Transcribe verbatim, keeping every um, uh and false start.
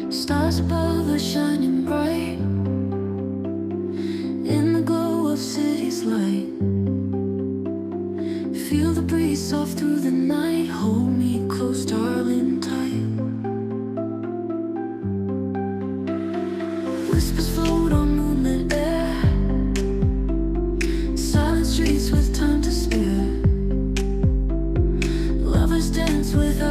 Stars above are shining bright in the glow of city's light. Feel the breeze soft through the night. Hold me close, darling, tight. Whispers float on moonlit air. Silent streets with time to spare. Lovers dance without